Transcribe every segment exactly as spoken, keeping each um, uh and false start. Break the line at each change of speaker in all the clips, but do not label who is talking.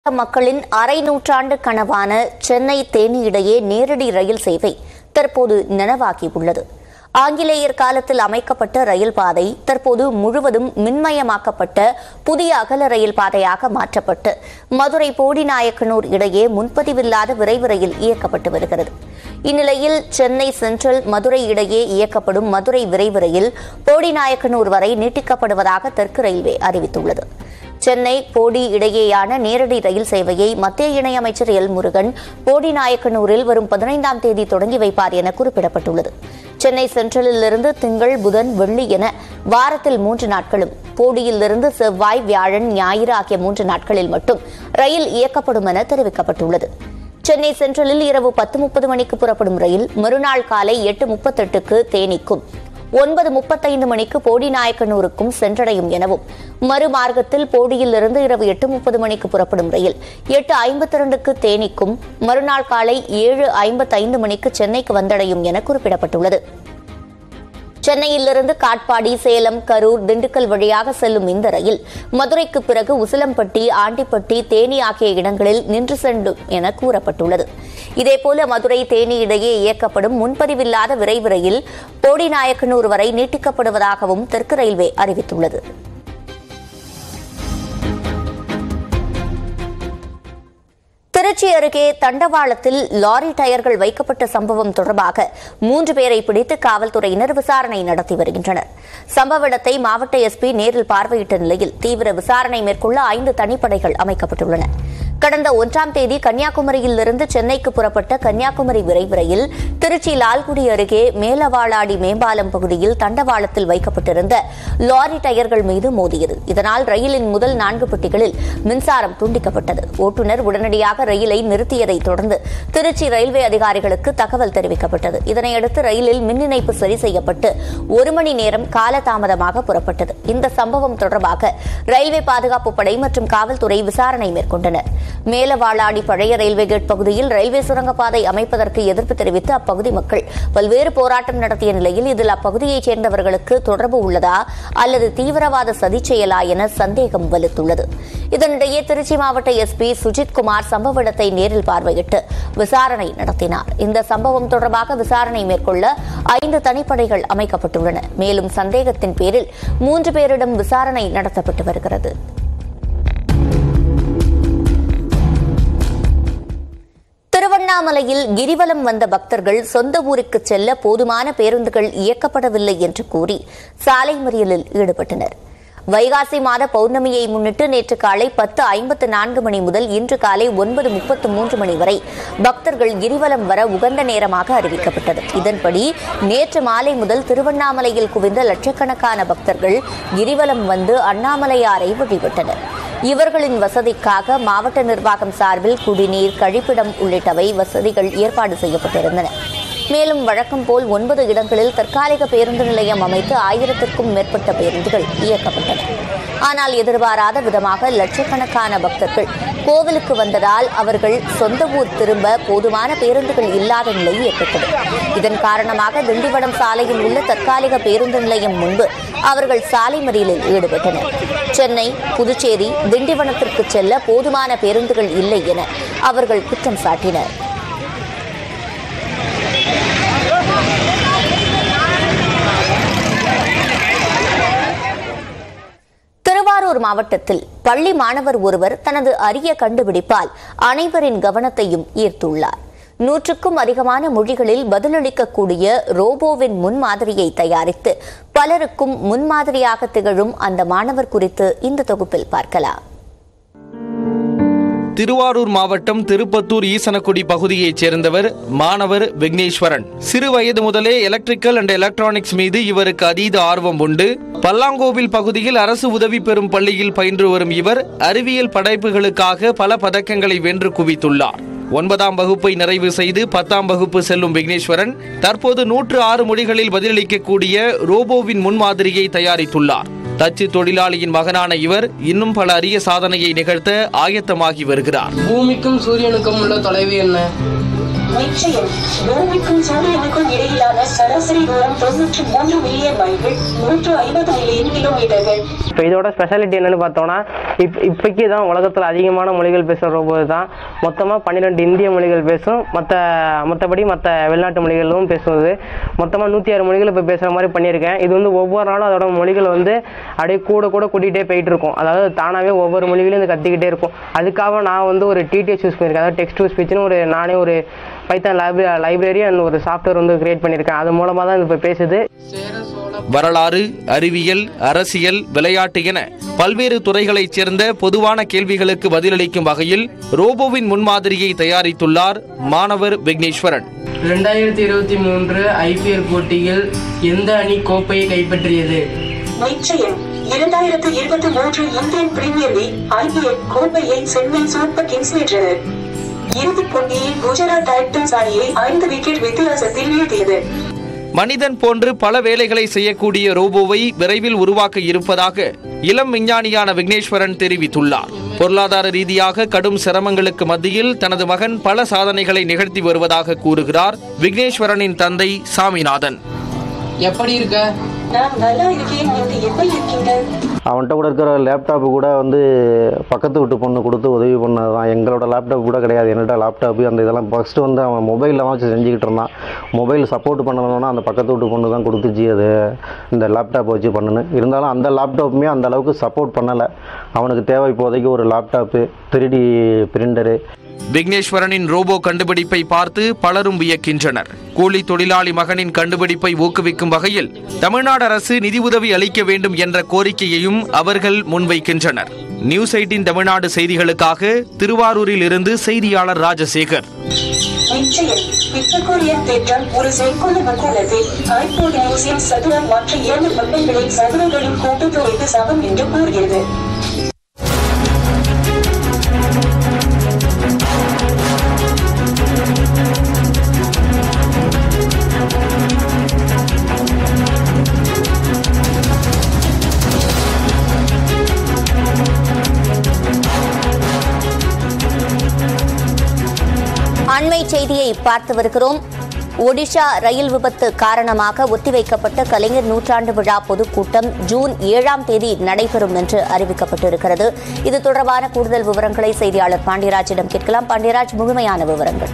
மக்களின் அரை நூற்றாண்டு கனவான சென்னை தேனி இடையே நேரடி ரயில் சேவை தற்போது நனவாகியுள்ளது. ஆங்கிலேயர் காலத்தில் அமைக்கப்பட்ட ரயில் பாதை தற்போது முழுவதும் மின்மயமாக்கப்பட்ட புதிய அகல ரயில் பாதையாக மாற்றப்பட்டு மதுரை போடிநாயக்கனூர் இடையே முன்பதிவில்லாத விரைவு ரயில் இயக்கப்பட்டு வருகிறது. இந்நிலையில் சென்னை சென்ட்ரல் மதுரை இடையே இயக்கப்படும் மதுரை விரைவு ரயில் போடிநாயக்கனூர் வரை நீட்டிக்கப்படுவதாக தெற்கு ரயில்வே அறிவித்துள்ளது. சென்னை போடி இடையேயான நேரடி ரயில் சேவையை மத்திய இணையமைச்சர் எல் முருகன் போடிநாயக்கனூரில் வரும் பதினைந்தாம் தேதி தொடங்கி வைப்பார் என குறிப்பிடப்பட்டுள்ளது. சென்னை சென்ட்ரலிலிருந்து திங்கள், புதன், வெள்ளி என வாரத்தில் மூன்று நாட்களும், போடியிலிருந்து செவ்வாய், வியாழன், ஞாயிறு ஆகிய மூன்று நாட்களில் மட்டும் ரயில் இயக்கப்படும் என தெரிவிக்கப்பட்டுள்ளது. சென்னை சென்ட்ரலில் இரவு பத்து முப்பது மணிக்கு புறப்படும் ரயில் மறுநாள் காலை எட்டு முப்பத்தெட்டுக்கு தேனிக்கும், ஒன்பது முப்பத்தைந்து மணிக்கு போடிநாயக்கனூருக்கும் சென்றடையும் எனவும், மறுமார்க்கத்தில் போடியிலிருந்து இரவு எட்டு முப்பது மணிக்கு புறப்படும் ரயில் எட்டு ஐம்பத்தி இரண்டுக்கு தேனிக்கும், மறுநாள் காலை ஏழு ஐம்பத்தைந்து மணிக்கு சென்னைக்கு வந்தடையும் என குறிப்பிடப்பட்டுள்ளது. சென்னையிலிருந்து காட்பாடி, சேலம், கரூர், திண்டுக்கல் வழியாக செல்லும் இந்த ரயில் மதுரைக்கு பிறகு உசிலம்பட்டி, ஆண்டிப்பட்டி, தேனி ஆகிய இடங்களில் நின்று செல்லும் என கூறப்பட்டுள்ளது. இதேபோல மதுரை தேனி இடையே இயக்கப்படும் முன்பதிவில்லாத விரைவு ரயில் போடிநாயக்கனூர் வரை நீட்டிக்கப்படுவதாகவும் தெற்கு ரயில்வே அறிவித்துள்ளது. திருச்சி அருகே தண்டவாளத்தில் லாரி டயர்கள் வைக்கப்பட்ட சம்பவம் தொடர்பாக மூன்று பேரை பிடித்து காவல்துறையினர் விசாரணை நடத்தி வருகின்றனர். சம்பவ இடத்தை மாவட்ட எஸ்பி நேரில் பார்வையிட்ட நிலையில் தீவிர விசாரணை மேற்கொள்ள ஐந்து தனிப்படைகள் அமைக்கப்பட்டுள்ளன. கடந்த ஒன்றாம் தேதி கன்னியாகுமரியிலிருந்து சென்னைக்கு புறப்பட்ட கன்னியாகுமரி விரைவு ரயில் திருச்சி லால்குடி அருகே மேலவாளாடி மேம்பாலம் பகுதியில் தண்டவாளத்தில் வைக்கப்பட்டிருந்த லாரி டயர்கள் மீது மோதியது. இதனால் ரயிலின் முதல் நான்கு பெட்டிகளில் மின்சாரம் துண்டிக்கப்பட்டது. ஓட்டுநர் உடனடியாக ரயிலை நிறுத்தியதை தொடர்ந்து திருச்சி ரயில்வே அதிகாரிகளுக்கு தகவல் தெரிவிக்கப்பட்டது. இதனையடுத்து ரயிலில் மின் இணைப்பு சரி செய்யப்பட்டு ஒரு மணி நேரம் காலதாமதமாக புறப்பட்டது. இந்த சம்பவம் தொடர்பாக ரயில்வே பாதுகாப்பு படை மற்றும் காவல்துறை விசாரணை மேற்கொண்டனர். மேலவாளாடி பழைய ரயில்வே கேட் பகுதியில் ரயில்வே சுரங்கப்பாதை அமைப்பதற்கு எதிர்ப்பு தெரிவித்து அப்பகுதி மக்கள் பல்வேறு போராட்டம் நடத்திய நிலையில் இதில் அப்பகுதியைச் சேர்ந்தவர்களுக்கு தொடர்பு உள்ளதா அல்லது தீவிரவாத சதி செயலா என சந்தேகம் வலுத்துள்ளது. இதனிடையே திருச்சி மாவட்ட எஸ்பி சுஜித்குமார் சம்பவ இடத்தை நேரில் பார்வையிட்டு விசாரணை நடத்தினார். இந்த சம்பவம் தொடர்பாக விசாரணை மேற்கொள்ள ஐந்து தனிப்படைகள் அமைக்கப்பட்டுள்ளன. மேலும் சந்தேகத்தின் பேரில் மூன்று பேரிடம் விசாரணை நடத்தப்பட்டு வருகிறது. திருவண்ணாமலையில் கிரிவலம் வந்த பக்தர்கள் சொந்த ஊருக்கு செல்ல போதுமான பேருந்துகள் இயக்கப்படவில்லை என்று கூறி சாலை மறியலில் ஈடுபட்டனர். வைகாசி மாத பௌர்ணமியை முன்னிட்டு நேற்று காலை பத்து ஐம்பத்து நான்கு மணி முதல் இன்று காலை ஒன்பது முப்பத்து மூன்று மணி வரை பக்தர்கள் கிரிவலம் வர உகந்த நேரமாக அறிவிக்கப்பட்டது. இதன்படி நேற்று மாலை முதல் திருவண்ணாமலையில் குவிந்த லட்சக்கணக்கான பக்தர்கள் கிரிவலம் வந்து அண்ணாமலையாரை வழிபட்டனர். இவர்களின் வசதிக்காக மாவட்ட நிர்வாகம் சார்பில் குடிநீர், கழிப்பிடம் உள்ளிட்டவை வசதிகள் ஏற்பாடு செய்யப்பட்டிருந்தன. மேலும் வழக்கம் போல் ஒன்பது இடங்களில் தற்காலிக பேருந்து நிலையம் அமைத்து ஆயிரத்திற்கும் மேற்பட்ட பேருந்துகள் இயக்கப்பட்டன. ஆனால் எதிர்பாராத விதமாக லட்சக்கணக்கான பக்தர்கள் கோவிலுக்கு வந்ததால் அவர்கள் சொந்த ஊர் திரும்ப போதுமான பேருந்துகள் இல்லாத நிலை ஏற்பட்டது. இதன் காரணமாக திண்டிவனம் சாலையில் உள்ள தற்காலிக பேருந்து நிலையம் முன்பு அவர்கள் சாலை மறியலில் ஈடுபட்டனர். சென்னை, புதுச்சேரி, திண்டிவனத்திற்கு செல்ல போதுமான பேருந்துகள் இல்லை என அவர்கள் குற்றம் சாட்டினர். திருவாரூர் மாவட்டத்தில் பள்ளி மாணவர் ஒருவர் தனது அரிய கண்டுபிடிப்பால் அனைவரின் கவனத்தையும் ஈர்த்துள்ளார். நூற்றுக்கும் அதிகமான மொழிகளில் பதிலளிக்கக்கூடிய ரோபோவின் முன்மாதிரியை தயாரித்து பலருக்கும் முன்மாதிரியாக திகழும் அந்த மாணவர் குறித்து இந்த தொகுப்பில் பார்க்கலாம்.
திருவாரூர் மாவட்டம் திருப்பத்தூர் ஈசனக்குடி பகுதியைச் சேர்ந்தவர் மாணவர் விக்னேஸ்வரன். சிறு வயது முதலே எலக்ட்ரிக்கல் அண்ட் எலக்ட்ரானிக்ஸ் மீது இவருக்கு அதீத ஆர்வம் உண்டு. பல்லாங்கோவில் பகுதியில் அரசு உதவி பெறும் பள்ளியில் பயின்று வரும் இவர் அறிவியல் படைப்புகளுக்காக பல பதக்கங்களை வென்று குவித்துள்ளார். ஒன்பதாம் வகுப்பை நிறைவு செய்து பத்தாம் வகுப்பு செல்லும் விக்னேஸ்வரன் தற்போது நூற்று ஆறு மொழிகளில் பதிலளிக்கக்கூடிய ரோபோவின் முன்மாதிரியை தயாரித்துள்ளார். தச்சு தொழிலாளியின் மகனான இவர் இன்னும் பல அரிய சாதனையை நிகழ்த்த ஆயத்தமாகி வருகிறார்.
பூமிக்கும் சூரியனுக்கும் உள்ள தொலைவு என்ன? நிச்சயம். பூமிக்கும் சூரியனுக்கும் இடையிலான சராசரி தூரம் தொன்னூற்று மூன்று மில்லியன் மைல்கள், நூற்று ஐம்பது மில்லியன் கிலோமீட்டர்கள்.
இப்போ இதோட ஸ்பெஷாலிட்டி என்னன்னு பார்த்தோம்னா, இப் இப்போக்கி தான் உலகத்தில் அதிகமான மொழிகள் பேசுகிற ரோபோ தான். மொத்தமாக பன்னிரெண்டு இந்திய மொழிகள் பேசும், மற்ற மற்றபடி மற்ற வெளிநாட்டு மொழிகளும் பேசுவது. மொத்தமாக நூற்றி ஆறு மொழிகள் இப்போ பேசுகிற மாதிரி பண்ணியிருக்கேன். இது வந்து ஒவ்வொரு நாளும் அதோட மொழிகள் வந்து அப்படியே கூட கூட கூட்டிகிட்டே போயிட்டு இருக்கும். அதாவது தானாகவே ஒவ்வொரு மொழிகளையும் இது கற்றுக்கிட்டே இருக்கும். அதுக்காக நான் வந்து ஒரு டிடிஎச் யூஸ் பண்ணியிருக்கேன். அதாவது டெக்ஸ்ட் டு ஸ்பீச்னு ஒரு நானே ஒரு பைத்தான் லைப்ரரி லைப்ரரி அண்ட் ஒரு சாஃப்ட்வேர் வந்து கிரியேட் பண்ணியிருக்கேன். அது மூலமாக தான் இது இப்போ பேசுது.
வரலாறு, அறிவியல், அரசியல், விளையாட்டு என பல்வேறு துறைகளைச் சேர்ந்த பொதுவான கேள்விகளுக்கு பதிலளிக்கும் வகையில் ரோபோவின் முன்மாதிரியை தயாரித்துள்ளார் மாணவர் விக்னேஸ்வரன்.
இரண்டாயிரத்தி இருபத்தி மூன்று ஐபிஎல் போட்டியில் எந்த அணி கோப்பையை கைப்பற்றியது?
நிச்சயம். இரண்டாயிரத்து இருபத்தி மூன்று இந்தியன் பிரீமியர் லீக் ஐபிஎல் கோப்பையை சென்னை சூப்பர் கிங்ஸ் வென்றனர். இறுதிப் போட்டியில் குஜராத் டைட்டன்ஸ் அணியை ஐந்து விக்கெட் வித்தியாசத்தில் வீழ்த்தியது.
மனிதன் போன்று பல வேலைகளை செய்யக்கூடிய ரோபோவை விரைவில் உருவாக்க இருப்பதாக இளம் விஞ்ஞானியான விக்னேஸ்வரன் தெரிவித்துள்ளார். பொருளாதார ரீதியாக கடும் சிரமங்களுக்கு மத்தியில் தனது மகன் பல சாதனைகளை நிகழ்த்தி வருவதாக கூறுகிறார் விக்னேஸ்வரனின் தந்தை சாமிநாதன்.
எப்படி இருக்க?
நான் நல்லா இருக்கேன். நீங்க எப்படி இருக்கீங்க?
அவன்கிட்ட கூட இருக்கிற லேப்டாப்பு கூட வந்து பக்கத்து வீட்டு பொண்ணு கொடுத்து உதவி பண்ணது தான். எங்களோட லேப்டாப் கூட கிடையாது. என்னோட லேப்டாப்பு அந்த இதெல்லாம் ஃபஸ்ட்டு வந்து அவன் மொபைலில் வச்சு செஞ்சுக்கிட்டு இருந்தான். மொபைல் சப்போர்ட் பண்ணணும்னா அந்த பக்கத்து வீட்டு பொண்ணு தான் கொடுத்துச்சு அது இந்த லேப்டாப்பை வச்சு பண்ணணும். இருந்தாலும் அந்த லேப்டாப்புமே அந்த அளவுக்கு சப்போர்ட் பண்ணலை. அவனுக்கு தேவை இப்போதைக்கு ஒரு லேப்டாப்பு, த்ரீ டி பிரிண்டரு.
விக்னேஸ்வரனின் ரோபோ கண்டுபிடிப்பை பார்த்து பலரும் வியக்கின்றனர். கூலி தொழிலாளி மகனின் கண்டுபிடிப்பை ஊக்குவிக்கும் வகையில் தமிழ்நாடு அரசு நிதியுதவி அளிக்க வேண்டும் என்ற கோரிக்கையையும் அவர்கள் முன்வைக்கின்றனர். நியூஸ் எய்ட்டீன் தமிழ்நாடு செய்திகளுக்காக திருவாரூரில் இருந்து செய்தியாளர் ராஜசேகர்.
நிச்சயம். பித்தகோரியன் தேற்றம் ஒரு செங்கோல மண்டலத்தில் ஐபோன் நியூஸின் சதுரம் மற்ற இரண்டு பக்கங்களின் சதுரங்களின் கூட்டுத்தொகைக்கு சமம் என்று கூறுகிறது.
அண்மை செய்தியை பார்த்து வருகிறோம். ஒடிஷா ரயில் விபத்து காரணமாக ஒத்திவைக்கப்பட்ட கலைஞர் நூற்றாண்டு விழா பொதுக்கூட்டம் ஜூன் ஏழாம் தேதி நடைபெறும் என்று அறிவிக்கப்பட்டிருக்கிறது. இது தொடர்பான கூடுதல் விவரங்களை செய்தியாளர் பாண்டியராஜிடம் கேட்கலாம். பாண்டியராஜ், முழுமையான விவரங்கள்.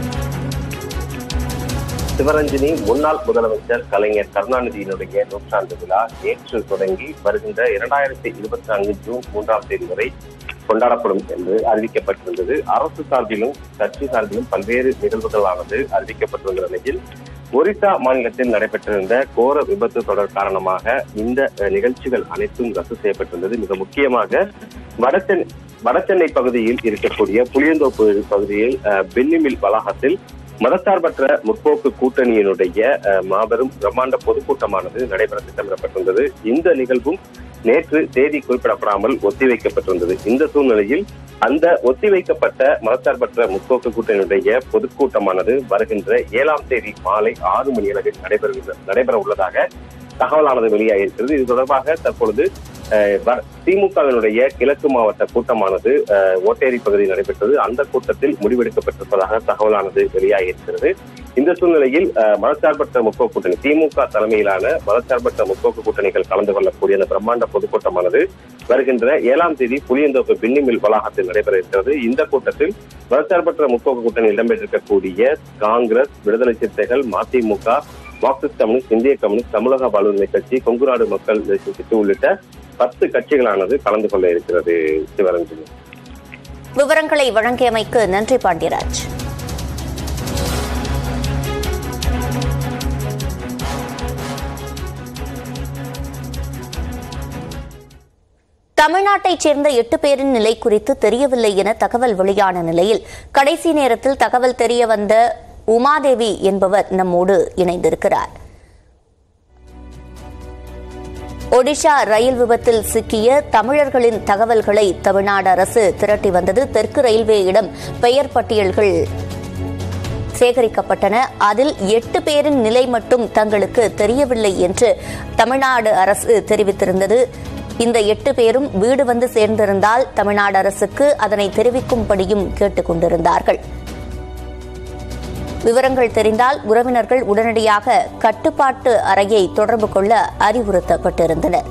சிவரஞ்சனி முன்னாள் முதலமைச்சர் கலைஞர் கருணாநிதியினுடைய நூற்றாண்டு விழா நேற்று தொடங்கி வருகின்ற இரண்டாயிரத்தி இருபத்தி நான்கு ஜூன் மூன்றாம் தேதி வரை கொண்டாடப்படும் என்று அறிவிக்கப்பட்டிருந்தது. அரசு சார்பிலும் கட்சி சார்பிலும் பல்வேறு நிகழ்வுகளானது அறிவிக்கப்பட்டிருந்த நிலையில் ஒரிசா மாநிலத்தில் நடைபெற்றிருந்த கோர விபத்து தொடர் காரணமாக இந்த நிகழ்ச்சிகள் அனைத்தும் ரத்து செய்யப்பட்டிருந்தது. மிக முக்கியமாக வடசென்னை வடசென்னை பகுதியில் இருக்கக்கூடிய புளியந்தோப்பு பகுதியில் பென்னிமில் வளாகத்தில் மதசார்பற்ற முற்போக்கு கூட்டணியினுடைய மாபெரும் பிரம்மாண்ட பொதுக்கூட்டமானது நடைபெற திட்டமிடப்பட்டிருந்தது. இந்த நிகழ்வும் நேற்று தேதி குறிப்பிடப்படாமல் ஒத்திவைக்கப்பட்டிருந்தது. இந்த சூழ்நிலையில் அந்த ஒத்திவைக்கப்பட்ட மதசார்பற்ற முற்போக்கு கூட்டணியுடைய பொதுக்கூட்டமானது வருகின்ற ஏழாம் தேதி மாலை ஆறு மணி அளவில் நடைபெற நடைபெற உள்ளதாக தகவலானது வெளியாகியிருக்கிறது. இது தொடர்பாக தற்பொழுது திமுகவினுடைய கிழக்கு மாவட்ட கூட்டமானது ஓட்டேரி பகுதியில் நடைபெற்றது. அந்த கூட்டத்தில் முடிவெடுக்கப்பட்டிருப்பதாக தகவலானது வெளியாகியிருக்கிறது. இந்த சூழ்நிலையில் மதச்சார்பற்ற முற்போக்கு கூட்டணி திமுக தலைமையிலான மதச்சார்பற்ற முற்போக்கு கூட்டணிகள் கலந்து கொள்ளக்கூடிய அந்த பிரம்மாண்ட பொதுக்கூட்டமானது வருகின்ற ஏழாம் தேதி புளியந்தோப்பு பின்னிமில் வளாகத்தில் நடைபெற இருக்கிறது. இந்த கூட்டத்தில் மதச்சார்பற்ற முற்போக்கு கூட்டணி இடம்பெற்றிருக்கக்கூடிய காங்கிரஸ், விடுதலை சிறுத்தைகள், மதிமுக, மார்க்சிஸ்ட் கம்யூனிஸ்ட், இந்திய கம்யூனிஸ்ட், தமிழக வாழ்வுரிமை கட்சி, கொங்குநாடு மக்கள் கட்சி உள்ளிட்ட பத்து கட்சிகளானது கலந்து கொள்ள இருக்கிறது. சிவரஞ்சனி,
விவரங்களை வழங்கியமைக்கு நன்றி பாண்டியராஜ். தமிழ்நாட்டைச் சேர்ந்த எட்டு பேரின் நிலை குறித்து தெரியவில்லை என தகவல் வெளியான நிலையில் கடைசி நேரத்தில் தகவல் தெரிய வந்த உமாதேவி என்பவர் நம்மோடு இணைந்திருக்கிறார். ஒடிஷா ரயில் விபத்தில் சிக்கிய தமிழர்களின் தகவல்களை தமிழ்நாடு அரசு திரட்டி வந்தது. தெற்கு ரயில்வேயிடம் பெயர் பட்டியல்கள் சேகரிக்கப்பட்டன. அதில் எட்டு பேரின் நிலை மட்டும் தங்களுக்கு தெரியவில்லை என்று தமிழ்நாடு அரசு தெரிவித்திருந்தது. இந்த எட்டு பேரும் வீடு வந்து சேர்ந்திருந்தால் தமிழ்நாடு அரசுக்கு அதனை தெரிவிக்கும்படியும் கேட்டுக் கொண்டிருந்தார்கள். விவரங்கள் தெரிந்தால் உறவினர்கள் உடனடியாக கட்டுப்பாட்டு அறையை தொடர்பு கொள்ள அறிவுறுத்தப்பட்டிருந்தனர்.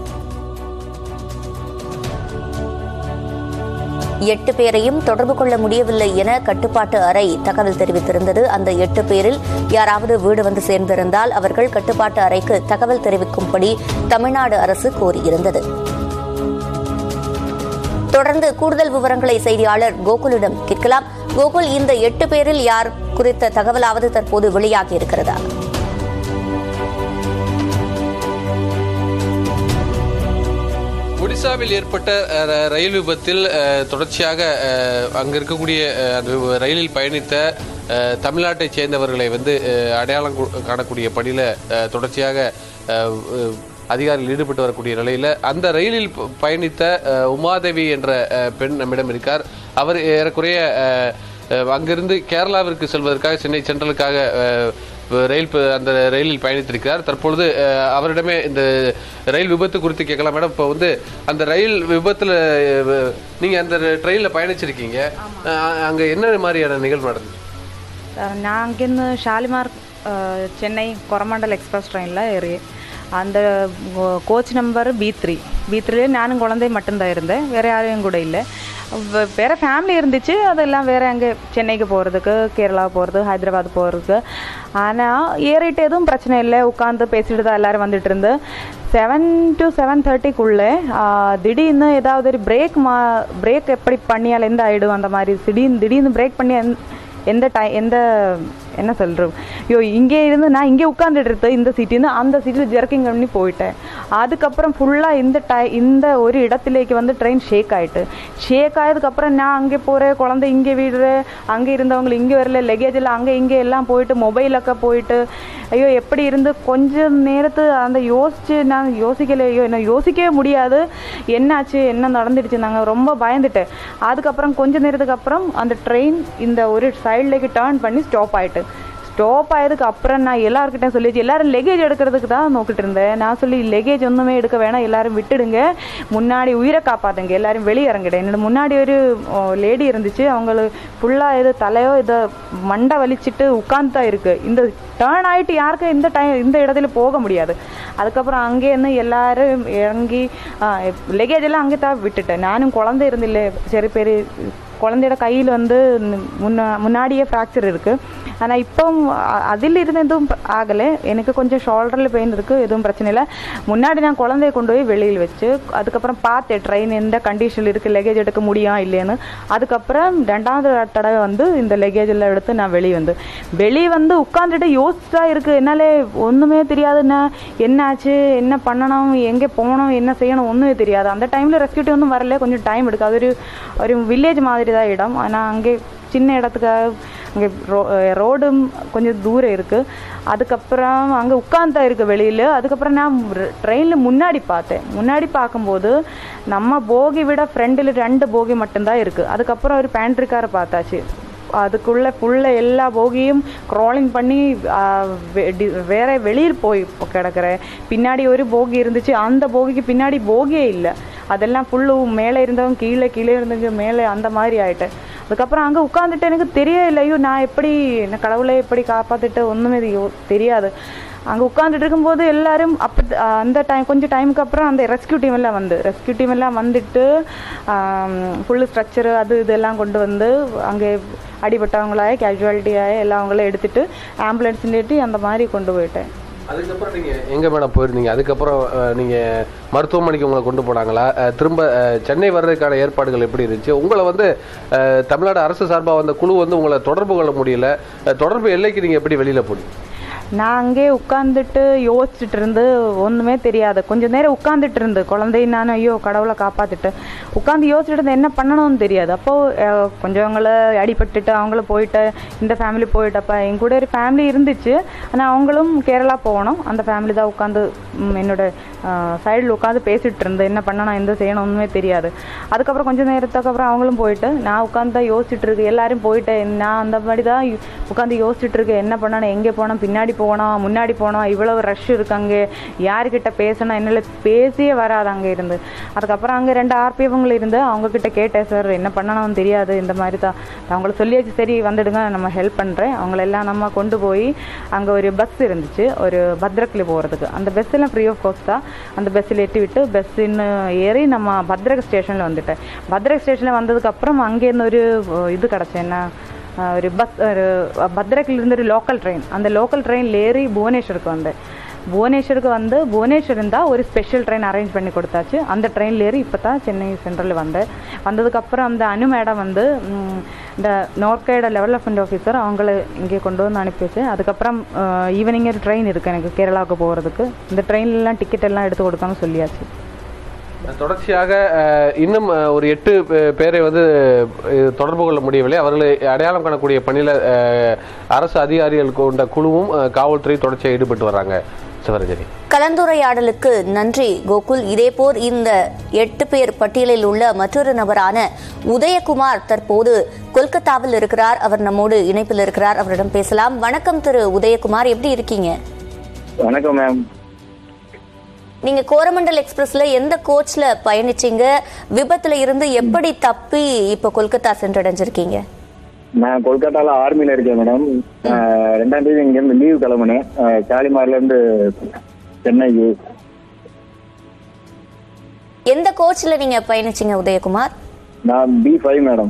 எட்டு பேரையும் தொடர்பு கொள்ள முடியவில்லை என கட்டுப்பாட்டு அறை தகவல் தெரிவித்திருந்தது. அந்த எட்டு பேரில் யாராவது வீடு வந்து சேர்ந்திருந்தால் அவர்கள் கட்டுப்பாட்டு அறைக்கு தகவல் தெரிவிக்கும்படி தமிழ்நாடு அரசு கோரியிருந்தது. தொடர்ந்து கூடுதல் விவரங்களை செய்தியாளர் கோகுலிடம் கேட்கலாம். கோகுல், இந்த எட்டு பேரில் யார் குறித்த தகவலாவது தற்போது வெளியாகி இருக்கிறதா?
ஒடிசாவில் ஏற்பட்ட ரயில் விபத்தில் தொடர்ச்சியாக அங்கு இருக்கக்கூடிய அந்த ரயிலில் பயணித்த தமிழ்நாட்டைச் சேர்ந்தவர்களை வந்து அடையாளம் காணக்கூடிய பணியில் தொடர்ச்சியாக அதிகாரிகள் ஈடுபட்டு வரக்கூடிய நிலையில் அந்த ரயிலில் பயணித்த உமாதேவி என்ற பெண் நம்மிடம் இருக்கார். அவர் ஏறக்குறைய அங்கிருந்து கேரளாவிற்கு செல்வதற்காக சென்னை சென்ட்ரலுக்காக ரயில் அந்த ரயிலில் பயணித்திருக்கிறார். தற்பொழுது அவரிடமே இந்த ரயில் விபத்து குறித்து கேட்கலாம். மேடம், இப்போ வந்து அந்த ரயில் விபத்தில் நீங்கள் அந்த ட்ரெயினில் பயணிச்சிருக்கீங்க, அங்கே என்ன மாதிரியான நிகழ்வு நடந்தது?
நான் அங்கேருந்து ஷாலிமார் சென்னை கொரமாண்டல் எக்ஸ்பிரஸ் ட்ரெயினில் ஏறி அந்த coach number B three B த்ரீல நானும் குழந்தை மட்டும்தான் இருந்தேன், வேறு யாரும் கூட இல்லை. வேறு ஃபேமிலி இருந்துச்சு, அதெல்லாம் வேறு அங்கே சென்னைக்கு போகிறதுக்கு, கேரளா போகிறது, ஹைதராபாத் போகிறதுக்கு. ஆனால் ஏறிட்டு எதுவும் பிரச்சனை இல்லை, உட்காந்து பேசிட்டு தான் எல்லோரும் வந்துட்டு இருந்து செவன் டு செவன் தேர்ட்டிக்குள்ளே திடீர்னு ஏதாவது ஒரு பிரேக் மா பிரேக் எப்படி பண்ணியால் எந்த ஆகிடும் அந்த மாதிரி திடீர்னு திடீர்னு பிரேக் பண்ணி எந்த டை எந்த என்ன சொல்கிறோம் ஐயோ இங்கே இருந்து நான் இங்கே உட்காந்துட்டு இருந்தேன் இந்த சீட்டின்னு அந்த சீட்டில் ஜெர்க்கிங் பண்ணி போயிட்டேன். அதுக்கப்புறம் ஃபுல்லாக இந்த டை இந்த ஒரு இடத்துலேக்கு வந்து ட்ரெயின் ஷேக் ஆகிட்டு ஷேக் ஆகிதுக்கப்புறம் நான் அங்கே போகிறேன், குழந்தை இங்கே விடுறேன், அங்கே இருந்தவங்க இங்கே வரல, லக்கேஜ் எல்லாம் அங்கே இங்கே எல்லாம் போயிட்டு மொபைலக்க போயிட்டு ஐயோ எப்படி இருந்து கொஞ்சம் நேரத்து அந்த யோசிச்சு நான் யோசிக்கல, ஐயோ என்ன யோசிக்கவே முடியாது, என்னாச்சு என்ன நடந்துடுச்சு, நாங்கள் ரொம்ப பயந்துட்டேன். அதுக்கப்புறம் கொஞ்சம் நேரத்துக்கு அப்புறம் அந்த ட்ரெயின் இந்த ஒரு சைட்லேக்கு டேர்ன் பண்ணி ஸ்டாப் ஆகிட்டு ஸ்டாப் ஆயதுக்கு அப்புறம் நான் எல்லாருக்கிட்டையும் சொல்லிச்சு, எல்லாரும் லெகேஜ் எடுக்கிறதுக்கு தான் நோக்கிட்டு இருந்தேன். நான் சொல்லி லெகேஜ் ஒன்றுமே எடுக்க வேணாம், எல்லாரும் விட்டுடுங்க, முன்னாடி உயிரை காப்பாற்றுங்க, எல்லாரும் வெளியே இறங்கிட்டேன். என்னோட முன்னாடி ஒரு லேடி இருந்துச்சு, அவங்களுக்கு ஃபுல்லாக இது தலையோ இதை மண்டை வலிச்சிட்டு உட்காந்து தான் இருக்குது. இந்த டேர்ன் ஆகிட்டு யாருக்கும் இந்த டைம் இந்த இடத்துல போக முடியாது. அதுக்கப்புறம் அங்கேருந்து எல்லாரும் இறங்கி லெகேஜ் எல்லாம் அங்கே தான் விட்டுட்டேன். நானும் குழந்தை இருந்தில்லை, சரி பேர் குழந்தையோட கையில் வந்து முன்னா முன்னாடியே ஃப்ராக்சர் இருக்குது. ஆனால் இப்போ அதில் இருந்து எதுவும் ஆகலை, எனக்கு கொஞ்சம் ஷோல்டரில் பெயின் இருக்குது, எதுவும் பிரச்சனை இல்லை. முன்னாடி நான் குழந்தைய கொண்டு போய் வெளியில் வச்சு அதுக்கப்புறம் பார்த்தேன் ட்ரெயின் எந்த கண்டிஷனில் இருக்குது, லெகேஜ் எடுக்க முடியும் இல்லைன்னு. அதுக்கப்புறம் ரெண்டாவது தடவை வந்து இந்த லெகேஜ் எல்லாம் எடுத்து நான் வெளியே வந்து வெளியே வந்து உட்காந்துட்டு யோசிச்சா இருக்குது, என்னால் ஒன்றுமே தெரியாதுண்ணா, என்னாச்சு என்ன பண்ணணும் எங்கே போகணும் என்ன செய்யணும் ஒன்றுமே தெரியாது. அந்த டைமில் ரெஸ்கியூட்டி ஒன்றும் வரல, கொஞ்சம் டைம் எடுக்கும். அது ஒரு ஒரு வில்லேஜ் மாதிரி தான் இடம், ஆனால் அங்கே சின்ன இடத்துக்காக அங்கே ரோ ரோடும் கொஞ்சம் தூரம் இருக்குது. அதுக்கப்புறம் அங்கே உட்காந்து தான் இருக்குது வெளியில். அதுக்கப்புறம் நான் ட்ரெயினில் முன்னாடி பார்த்தேன், முன்னாடி பார்க்கும்போது நம்ம போகி விட ஃப்ரெண்டில் ரெண்டு போகி மட்டும்தான் இருக்குது. அதுக்கப்புறம் ஒரு பேண்ட்ரி காரை பார்த்தாச்சு, அதுக்குள்ளே ஃபுல்லாக எல்லா போகியும் க்ராலிங் பண்ணி வேற வெளியில் போய் கிடக்கிறேன். பின்னாடி ஒரு போகி இருந்துச்சு, அந்த போகிக்கு பின்னாடி போகியே இல்லை, அதெல்லாம் ஃபுல்லு மேலே இருந்தவங்க கீழே கீழே இருந்தவங்க மேலே அந்த மாதிரி ஆகிட்டேன். அதுக்கப்புறம் அங்கே உட்காந்துட்டு எனக்கு தெரியலையோ நான் எப்படி என்ன கடவுளை எப்படி காப்பாற்றிட்டு ஒன்றுமே தெரியாது. அங்கே உட்காந்துட்டு இருக்கும்போது எல்லாரும் அப்போ அந்த டைம் கொஞ்சம் டைமுக்கு அப்புறம் அந்த ரெஸ்கியூ டீம் எல்லாம் வந்து ரெஸ்கியூ டீம் எல்லாம் வந்துட்டு ஃபுல்லு ஸ்ட்ரக்சரு அது இதெல்லாம் கொண்டு வந்து அங்கே அடிபட்டவங்களாய கேஷுவாலிட்டியாக எல்லாம் அவங்கள எடுத்துகிட்டு ஆம்புலன்ஸ் நிறுத்தி அந்த மாதிரி கொண்டு போயிட்டேன்.
அதுக்கப்புறம் நீங்கள் எங்கே மேடம் போயிருந்தீங்க? அதுக்கப்புறம் நீங்கள் மருத்துவமனைக்கு உங்களை கொண்டு போனாங்களா? திரும்ப சென்னை வர்றதுக்கான ஏற்பாடுகள் எப்படி இருந்துச்சு? உங்களை வந்து தமிழ்நாடு அரசு சார்பாக வந்த குழு வந்து உங்களை தொடர்பு கொள்ள முடியல, தொடர்பு எல்லைக்கு நீங்கள் எப்படி வெளியில் போனீங்க?
நான் அங்கே உட்காந்துட்டு யோசிச்சுட்டு இருந்து ஒன்றுமே தெரியாது, கொஞ்சம் நேரம் உட்காந்துட்டு இருந்து குழந்தை நான் ஐயோ கடவுளை காப்பாற்றிட்டு உட்காந்து யோசிச்சுட்டு இருந்தேன், என்ன பண்ணணும்னு தெரியாது. அப்போது கொஞ்சம் அவங்கள அடிபட்டுட்டு அவங்கள போயிட்டு இந்த ஃபேமிலி போயிட்டப்போ என் கூட ஒரு ஃபேமிலி இருந்துச்சு, ஆனால் அவங்களும் கேரளா போகணும், அந்த ஃபேமிலி தான் உட்காந்து என்னோட சைடில் உட்காந்து பேசிகிட்டு இருந்தேன், என்ன பண்ணணும் எந்த செய்யணும் ஒன்றுமே தெரியாது. அதுக்கப்புறம் கொஞ்சம் நேரத்துக்கு அப்புறம் அவங்களும் போயிட்டு நான் உட்காந்து தான் யோசிச்சுட்டு இருக்கேன், எல்லோரும் போயிட்டேன், நான் அந்த மாதிரி தான் உட்காந்து யோசிச்சுட்டு இருக்கேன், என்ன பண்ணணும் எங்கே போனோம் பின்னாடி போனோம் முன்னாடி போனோம் இவ்வளவு ரஷ் இருக்கு அங்கே யாருக்கிட்ட பேசணும் என்னால் பேசியே வராது அங்கே இருந்து. அதுக்கப்புறம் அங்கே ரெண்டு ஆர்பிஎஃப்ங்களும் இருந்து அவங்கக்கிட்ட கேட்டேன், சார் என்ன பண்ணணும்னு தெரியாது இந்த மாதிரி தான். அவங்கள சொல்லியாச்சு, சரி வந்துடுங்க நம்ம ஹெல்ப் பண்ணுறேன். அவங்களெல்லாம் நம்ம கொண்டு போய் அங்கே ஒரு பஸ் இருந்துச்சு ஒரு பத்ரக்கில் போகிறதுக்கு. அந்த பஸ் எல்லாம் ஃப்ரீ ஆஃப் காஸ்ட் தான். அந்த பஸ்ஸில் ஏற்றி விட்டு பஸ்ஸின்னு ஏறி நம்ம பத்ரக் ஸ்டேஷனில் வந்துட்டேன். பத்ரக் ஸ்டேஷனில் வந்ததுக்கப்புறம் அங்கேருந்து ஒரு இது கிடச்சேன், என்ன ஒரு பஸ் ஒரு பத்ரக்கிலிருந்து ஒரு லோக்கல் ட்ரெயின். அந்த லோக்கல் ட்ரெயினில் ஏறி புவனேஸ்வருக்கு வந்தேன். புவனேஸ்வருக்கு வந்து புவனேஸ்வர் இருந்தால் ஒரு ஸ்பெஷல் ட்ரெயின் அரேஞ்ச் பண்ணி கொடுத்தாச்சு. அந்த ட்ரெயினில் ஏறி இப்போ தான் சென்னை சென்ட்ரலில் வந்தேன். வந்ததுக்கப்புறம் அந்த அனு மேடம் வந்து இந்த நோர்க்கையோட டெவலப்மெண்ட் ஆஃபீஸர் அவங்கள இங்கே கொண்டு வந்து அனுப்பி வச்சேன். அதுக்கப்புறம் ஈவினிங் ஒரு ட்ரெயின் இருக்குது எனக்கு கேரளாவுக்கு போகிறதுக்கு. இந்த ட்ரெயின்லாம் டிக்கெட் எல்லாம் எடுத்து கொடுக்கணும்னு சொல்லியாச்சு.
தொடர்ச்சியாக இன்னும் ஒரு எட்டு பேரை வந்து தொடர்பு கொள்ள முடியவில்லை. அவர்களை அடையாளம் காணக்கூடிய பணியில் அரசு அதிகாரிகள் கொண்ட குழுவும் காவல்துறை தொடர்ச்சியாக ஈடுபட்டு வர்றாங்க. சிவரஞ்சனி,
கலந்துரையாடலுக்கு நன்றி கோகுல். இதேபோல் இந்த எட்டு பேர் பட்டியலில் உள்ள மற்றொரு நபரான உதயகுமார் தற்போது கொல்கத்தாவில் இருக்கிறார். அவர் நம்மோடு இணைப்பில் இருக்கிறார், அவரிடம் பேசலாம். வணக்கம் திரு உதயகுமார், எப்படி இருக்கீங்க?
வணக்கம் மேம்.
நீங்க கோரமண்டல் எக்ஸ்பிரஸ்ல எந்த கோச்ல பயணிச்சீங்க? விபத்துல இருந்து எப்படி தப்பி இப்ப கொல்கத்தா சென்றடைஞ்சிருக்கீங்க?
நான் கொல்கத்தால ஆர்மில இருக்கேன் மேடம். ரெண்டாம் தேதி இங்க இருந்து லீவ் கிளம்புனேன் ஷாலிமார்ல இருந்து சென்னைக்கு.
எந்த கோச்ல நீங்க பயணிச்சீங்க உதயகுமார்?
நான் பி ஃபைவ் மேடம்.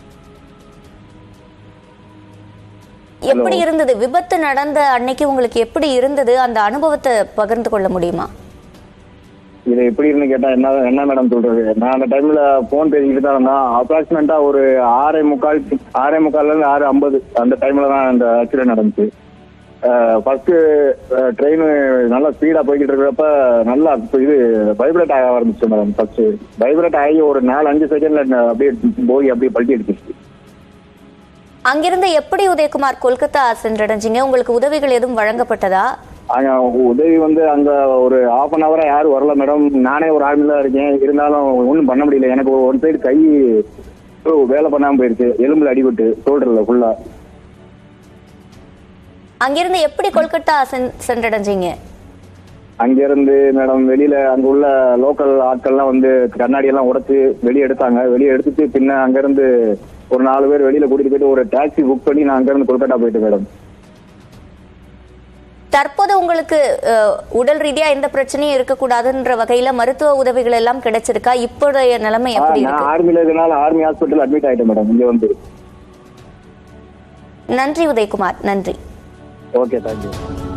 எப்படி இருந்தது விபத்து நடந்த அன்னைக்கு? உங்களுக்கு எப்படி இருந்தது? அந்த அனுபவத்தை பகிர்ந்து கொள்ள முடியுமா?
இது எப்படி இருந்து கேட்டா என்ன என்ன மேடம் சொல்றது, நான் அந்த டைம்ல போன் பேசிக்கிட்டு தான் இருந்தேன். அப்ராக்சிமேட்டா ஒரு ஆறே முக்கால் ஆறே முக்கால்ல இருந்து ஆறு ஐம்பது அந்த டைம்ல தான் இந்த ஆக்சிடென்ட் நடந்துச்சு. ஃபர்ஸ்ட் ட்ரெயின் நல்லா ஸ்பீடா போய்கிட்டு இருக்கிறப்ப நல்லா இது வைப்ரேட் ஆக ஆரம்பிச்சு மேடம். ஃபர்ஸ்ட் வைப்ரேட் ஆகி ஒரு நாலு அஞ்சு செகண்ட்ல அப்படியே போய் அப்படியே பல்ட்டி அடிச்சிருச்சு.
அங்கிருந்து எப்படி உதயகுமார் கொல்கத்தா சென்றடைஞ்சிங்க? உங்களுக்கு உதவிகள் எதுவும் வழங்கப்பட்டதா?
அங்க உதவி வந்து அங்க ஒரு ஹாஃப் அன் ஹவரா யாரும் வரல மேடம். நானே ஒரு ஆர்மில தான் இருக்கேன், இருந்தாலும் ஒன்றும் பண்ண முடியல. எனக்கு ஒரு சைடு கை வேலை பண்ணாம போயிருச்சு, எலும்புல அடிபட்டு ஷோல்டர்ல ஃபுல்லா.
அங்கிருந்து எப்படி கொல்கத்தா சென்றடைஞ்சீங்க?
அங்கிருந்து மேடம் வெளியில அங்க உள்ள லோக்கல் ஆட்கள்லாம் வந்து கண்ணாடி எல்லாம் உடைச்சு வெளியே எடுத்தாங்க. வெளியே எடுத்துட்டு பின்ன அங்கிருந்து ஒரு நாலு பேர் வெளியில கூட்டிட்டு போயிட்டு ஒரு டாக்ஸி புக் பண்ணி நான் அங்கிருந்து கொல்கத்தா போயிட்டு மேடம்.
தற்போது உங்களுக்கு உடல் ரீதியா எந்த பிரச்சனையும் இருக்கக்கூடாதுன்ற வகையில மருத்துவ உதவிகள் எல்லாம் கிடைச்சிருக்கா? இப்போதைய நிலைமை எப்படி இருக்கு?
நான் ஆர்மில இருக்கனால ஆர்மி ஹாஸ்பிட்டல் அட்மிட் ஆயிட்டேன் மேடம் இங்க வந்து.
நன்றி உதயகுமார், நன்றி.
Okay, thank you.